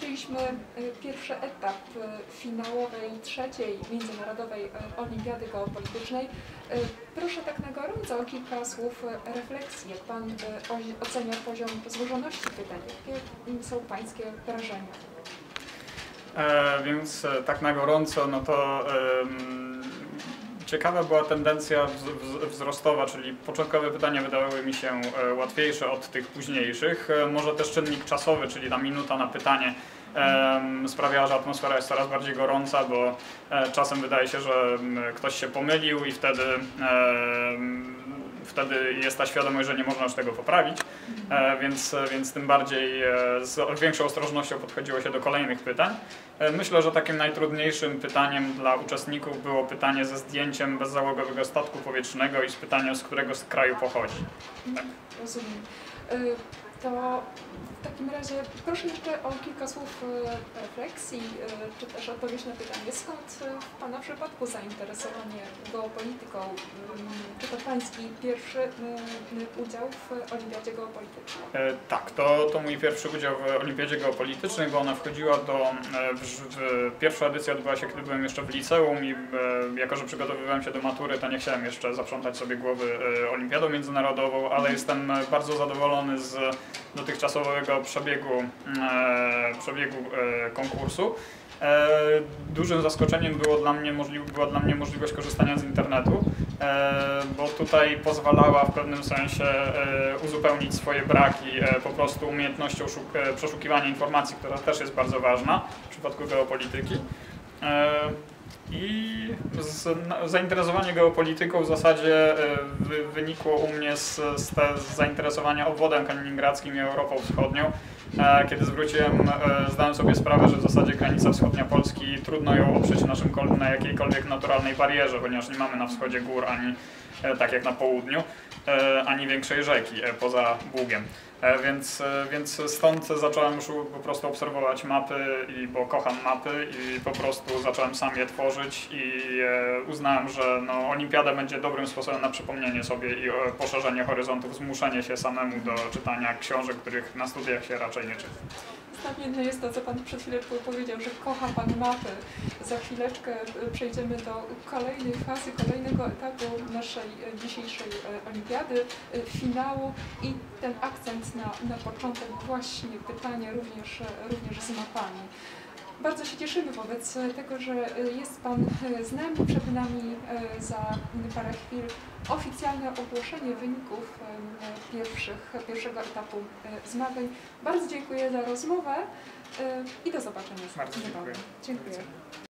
zakończyliśmy pierwszy etap finałowej, trzeciej Międzynarodowej Olimpiady Geopolitycznej. Proszę tak na gorąco o kilka słów refleksji, jak Pan ocenia poziom złożoności pytań, jakie są Pańskie wrażenia? Więc tak na gorąco, no to ciekawa była tendencja wzrostowa, czyli początkowe pytania wydawały mi się łatwiejsze od tych późniejszych. Może też czynnik czasowy, czyli ta minuta na pytanie sprawiała, że atmosfera jest coraz bardziej gorąca, bo czasem wydaje się, że ktoś się pomylił i wtedy jest ta świadomość, że nie można już tego poprawić, więc tym bardziej z większą ostrożnością podchodziło się do kolejnych pytań. Myślę, że takim najtrudniejszym pytaniem dla uczestników było pytanie ze zdjęciem bezzałogowego statku powietrznego i z pytaniem, z którego kraju pochodzi. Tak. Rozumiem. To w takim razie proszę jeszcze o kilka słów refleksji, czy też odpowiedź na pytanie, skąd w Pana przypadku zainteresowanie geopolityką? Czy to Pański pierwszy udział w Olimpiadzie Geopolitycznej? Tak, to mój pierwszy udział w Olimpiadzie Geopolitycznej, bo ona wchodziła pierwsza edycja odbyła się, kiedy byłem jeszcze w liceum i jako, że przygotowywałem się do matury, to nie chciałem jeszcze zaprzątać sobie głowy Olimpiadą Międzynarodową, ale jestem bardzo zadowolony z dotychczasowego przebiegu konkursu. Dużym zaskoczeniem była dla mnie możliwość korzystania z internetu, bo tutaj pozwalała w pewnym sensie uzupełnić swoje braki po prostu umiejętnością przeszukiwania informacji, która też jest bardzo ważna w przypadku geopolityki. I zainteresowanie geopolityką w zasadzie wynikło u mnie z zainteresowania obwodem kaliningradzkim i Europą Wschodnią. Kiedy zdałem sobie sprawę, że w zasadzie granica wschodnia Polski trudno ją oprzeć na jakiejkolwiek naturalnej barierze, ponieważ nie mamy na wschodzie gór, ani tak jak na południu, ani większej rzeki poza Bugiem. Więc stąd zacząłem już po prostu obserwować mapy, bo kocham mapy i po prostu zacząłem sam je tworzyć i uznałem, że olimpiada będzie dobrym sposobem na przypomnienie sobie i poszerzenie horyzontów, zmuszenie się samemu do czytania książek, których na studiach się raczej nie czyta. Znamienne jest to, co Pan przed chwileczką powiedział, że kocha Pan mapy. Za chwileczkę przejdziemy do kolejnej fazy, kolejnego etapu naszej dzisiejszej olimpiady, finału i ten akcent na początek, właśnie pytanie również z mapami. Bardzo się cieszymy wobec tego, że jest Pan z nami. Przed nami za parę chwil oficjalne ogłoszenie wyników pierwszego etapu zmagań. Bardzo dziękuję za rozmowę i do zobaczenia. Bardzo dziękuję. Dziękuję.